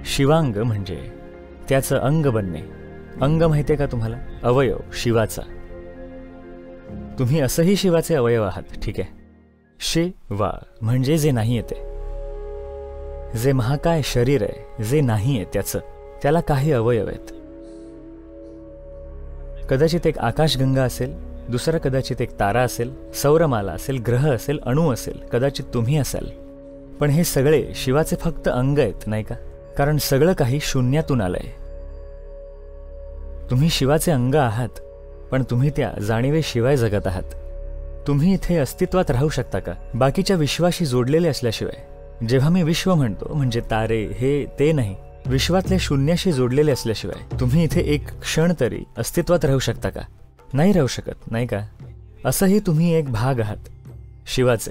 शिवांग म्हणजे त्याचं अंग बनणे. अंग माहितीये का तुम्हाला? अवयव शिवाचा. तुम्ही असंही शिवाचे अवयव आहात, ठीक आहे. शिवा म्हणजे जे नाही येते, जे महाकाय शरीर आहे, जे नाही आहे त्याचं, त्याला काही अवयव आहेत. कदाचित एक आकाशगंगा असेल, दुसरा कदाचित एक तारा असेल, सौरमाला असेल, ग्रह असेल, अणू असेल, कदाचित तुम्ही असाल. पण हे सगळे शिवाचे फक्त अंग आहेत, नाही का? कारण सगळं काही शून्यातून आलंय. तुम्ही शिवाचे अंग आहात, पण तुम्ही त्या जाणीवेशिवाय जगत आहात. तुम्ही इथे अस्तित्वात राहू शकता का बाकीच्या विश्वाशी जोडलेले असल्याशिवाय? जेव्हा मी विश्व म्हणतो म्हणजे तारे हे ते नाही, विश्वातल्या शून्याशी जोडलेले असल्याशिवाय तुम्ही इथे एक क्षण तरी अस्तित्वात राहू शकता का? नाही राहू शकत, नाही का? असंही तुम्ही एक भाग आहात शिवाचे.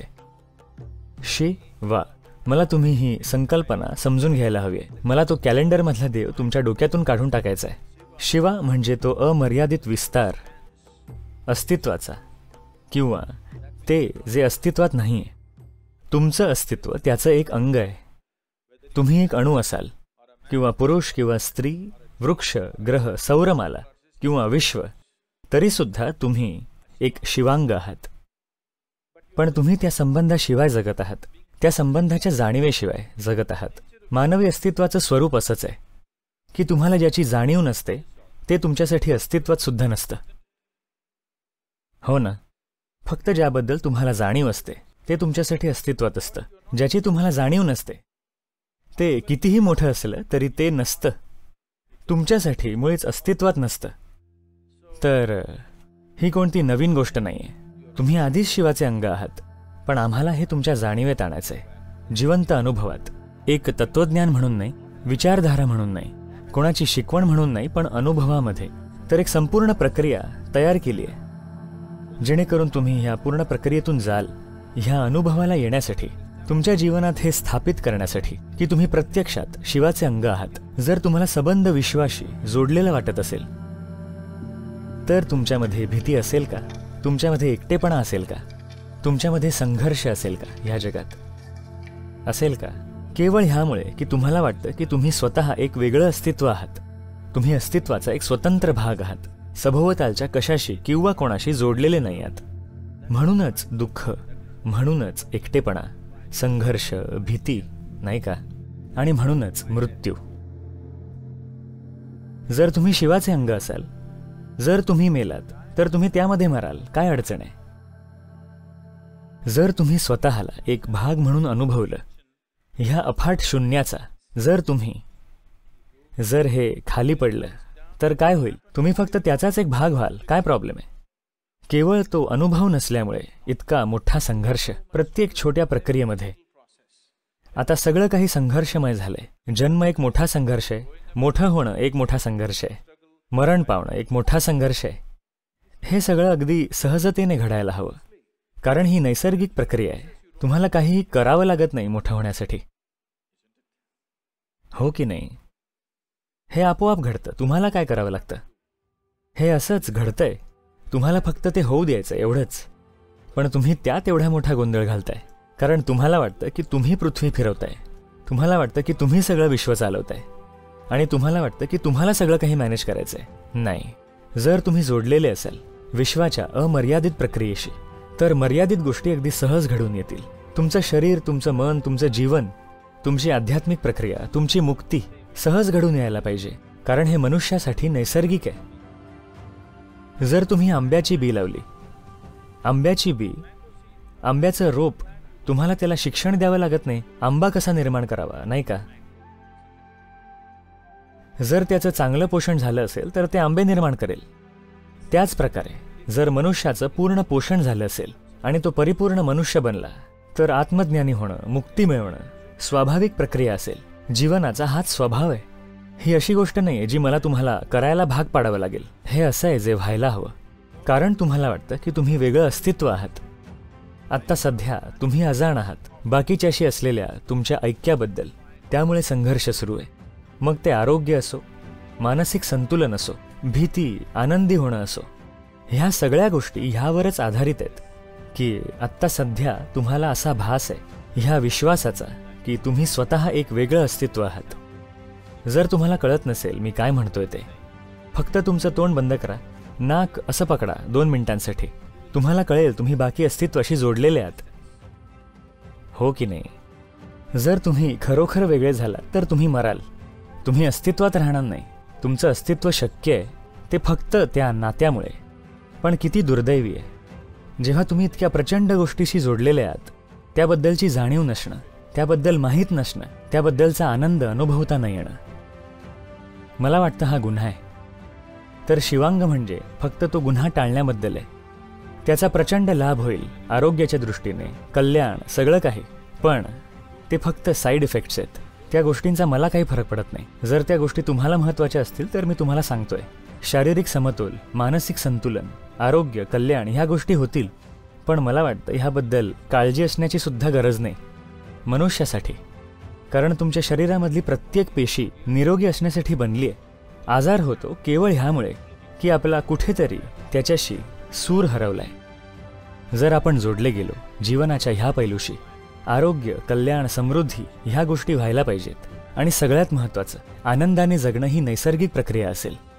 शिवा. मला तुम्ही ही संकल्पना समजून घ्यायला हवी आहे. मला तो कॅलेंडरमधला देव तुमच्या डोक्यातून काढून टाकायचा आहे. शिवा म्हणजे तो अमर्यादित विस्तार अस्तित्वाचा, किंवा ते जे अस्तित्वात नाहीये. तुमचं अस्तित्व त्याचं एक अंग आहे. तुम्ही एक अणू असाल, किंवा पुरुष किंवा स्त्री, वृक्ष, ग्रह, सौरमाला किंवा विश्व, तरी सुद्धा तुम्ही एक शिवांग आहात. पण तुम्ही त्या संबंधाशिवाय जगत आहात, त्या संबंधाच्या जाणीवेशिवाय जगत आहात. मानवी अस्तित्वाचं स्वरूप असंच आहे की तुम्हाला ज्याची जाणीव नसते ते तुमच्यासाठी अस्तित्वात सुद्धा नसतं. हो ना? फक्त ज्याबद्दल तुम्हाला जाणीव असते ते तुमच्यासाठी अस्तित्वात असतं. ज्याची तुम्हाला जाणीव नसते ते कितीही मोठं असलं तरी ते नसतं, तुमच्यासाठी मुळीच अस्तित्वात नसतं. तर ही कोणती नवीन गोष्ट नाहीये. तुम्ही आधीच शिवाचे अंग आहात, पण आम्हाला हे तुमच्या जाणीवेत आणायचंय, जिवंत अनुभवात. एक तत्वज्ञान म्हणून नाही, विचारधारा म्हणून नाही, कोणाची शिकवण म्हणून नाही, पण अनुभवामध्ये. तर एक संपूर्ण प्रक्रिया तयार केली आहे जेणेकरून तुम्ही ह्या पूर्ण प्रक्रियेतून जाल, ह्या अनुभवाला येण्यासाठी, तुमच्या जीवनात हे स्थापित करण्यासाठी की तुम्ही प्रत्यक्षात शिवाचे अंग आहात. जर तुम्हाला सबंध विश्वाशी जोडलेलं वाटत असेल तर तुमच्यामध्ये भीती असेल का? तुमच्यामध्ये एकटेपणा असेल का? तुमच्यामध्ये संघर्ष असेल का? ह्या जगात असेल का? केवळ ह्यामुळे की तुम्हाला वाटतं की तुम्ही स्वतः एक वेगळं अस्तित्व आहात. तुम्ही अस्तित्वाचा एक स्वतंत्र भाग आहात, सभोवतालच्या कशाशी किंवा कोणाशी जोडलेले नाही आहात. म्हणूनच दुःख, म्हणूनच एकटेपणा, संघर्ष, भीती, नाही का? आणि म्हणूनच मृत्यू. जर तुम्ही शिवाचे अंग असाल, जर तुम्ही मेलात तर तुम्ही त्यामध्ये मराल, काय अडचण आहे? जर तुम्ही स्वतःला एक भाग म्हणून अनुभवलं ह्या अफाट शून्याचा, जर हे खाली पडलं तर काय होईल? तुम्ही फक्त त्याचाच एक भाग व्हाल, काय प्रॉब्लेम आहे? केवळ तो अनुभव नसल्यामुळे इतका मोठा संघर्ष प्रत्येक छोट्या प्रक्रियेमध्ये. आता सगळं काही संघर्षमय झालंय. जन्म एक मोठा संघर्ष आहे, मोठं होणं एक मोठा संघर्ष आहे, मरण पावणं एक मोठा संघर्ष आहे. हे सगळं अगदी सहजतेने घडायला हवं, कारण ही नैसर्गिक प्रक्रिया आहे. तुम्हाला काहीही करावं लागत नाही मोठं होण्यासाठी, हो की नाही? हे आपोआप घडतं. तुम्हाला काय करावं लागतं? हे असंच घडतंय, तुम्हाला फक्त ते होऊ द्यायचं, एवढंच. पण तुम्ही त्यात एवढा मोठा गोंधळ घालताय कारण तुम्हाला वाटतं की तुम्ही पृथ्वी फिरवताय, तुम्हाला वाटतं की तुम्ही सगळं विश्व चालवताय, आणि तुम्हाला वाटतं की तुम्हाला सगळं काही मॅनेज करायचंय. नाही. जर तुम्ही जोडलेले असाल विश्वाच्या अमर्यादित प्रक्रियेशी, तर मर्यादित गोष्टी अगदी सहज घडून येतील. तुमचं शरीर, तुमचं मन, तुमचं जीवन, तुमची आध्यात्मिक प्रक्रिया, तुमची मुक्ती सहज घडून यायला पाहिजे, कारण हे मनुष्यासाठी नैसर्गिक आहे. जर तुम्ही आंब्याची बी लावली, आंब्याचं रोप, तुम्हाला त्याला शिक्षण द्यावं लागत नाही आंबा कसा निर्माण करावा, नाही का? जर त्याचं चांगलं पोषण झालं असेल तर ते आंबे निर्माण करेल. त्याच प्रकारे जर मनुष्याचं पूर्ण पोषण झालं असेल आणि तो परिपूर्ण मनुष्य बनला तर आत्मज्ञानी होणं, मुक्ती मिळवणं स्वाभाविक प्रक्रिया असेल. जीवनाचा हाच स्वभाव आहे. ही अशी गोष्ट नाहीये जी मला तुम्हाला करायला भाग पाडावं लागेल. हे असं आहे जे व्हायला हवं, कारण तुम्हाला वाटतं की तुम्ही वेगळं अस्तित्व आहात. आत्ता सध्या तुम्ही अजाण आहात बाकीच्याशी असलेल्या तुमच्या ऐक्याबद्दल, त्यामुळे संघर्ष सुरू आहे. मग ते आरोग्य असो, मानसिक संतुलन असो, भीती, आनंदी होणं असो, ह्या सगळ्या गोष्टी ह्यावरच आधारित आहेत की आत्ता सध्या तुम्हाला असा भास आहे ह्या विश्वासाचा की तुम्ही स्वतः एक वेगळं अस्तित्व आहात. जर तुम्हाला कळत नसेल मी काय म्हणतोय ते, फक्त तुमचं तोंड बंद करा, नाक असं पकडा 2 मिनिटांसाठी. तुम्हाला कळेल तुम्ही बाकी अस्तित्वाशी जोडलेले आहात. हो की नाही? जर तुम्ही खरोखर वेगळे झालात तर तुम्ही मराल. तुम्ही अस्तित्वात राहणार नाही. तुमचं अस्तित्व शक्य आहे ते फक्त त्या नात्यामुळे. पण किती दुर्दैवी आहे जेव्हा तुम्ही इतक्या प्रचंड गोष्टीशी जोडलेले आहात, त्याबद्दलची जाणीव नसणं, त्याबद्दल माहीत नसणं, त्याबद्दलचा आनंद अनुभवता न येणं. मला वाटतं हा गुन्हा आहे. तर शिवांग म्हणजे फक्त तो गुन्हा टाळण्याबद्दल आहे. त्याचा प्रचंड लाभ होईल आरोग्याच्या दृष्टीने, कल्याण, सगळं काही. पण ते फक्त साईड इफेक्ट्स आहेत. त्या गोष्टींचा मला काही फरक पडत नाही. जर त्या गोष्टी तुम्हाला महत्त्वाच्या असतील तर मी तुम्हाला सांगतोय, शारीरिक समतोल, मानसिक संतुलन, आरोग्य, कल्याण ह्या गोष्टी होतील. पण मला वाटतं ह्याबद्दल काळजी असण्याची सुद्धा गरज नाही मनुष्यासाठी. कारण तुमच्या शरीरामधली प्रत्येक पेशी निरोगी असण्यासाठी बनली आहे. आजार होतो केवळ ह्यामुळे की आपला कुठेतरी त्याच्याशी सूर हरवलाय. जर आपण जोडले गेलो जीवनाच्या ह्या पैलूशी, आरोग्य, कल्याण, समृद्धी ह्या गोष्टी व्हायला पाहिजेत. आणि सगळ्यात महत्त्वाचं, आनंदाने जगणं ही नैसर्गिक प्रक्रिया असेल.